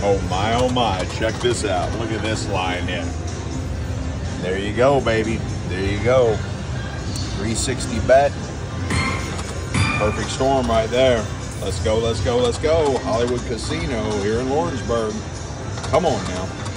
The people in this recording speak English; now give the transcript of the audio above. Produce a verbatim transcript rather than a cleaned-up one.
Oh my, oh my, check this out. Look at this line in. There you go, baby. There you go. three sixty bet. Perfect storm right there. Let's go, let's go, let's go. Hollywood Casino here in Lawrenceburg. Come on now.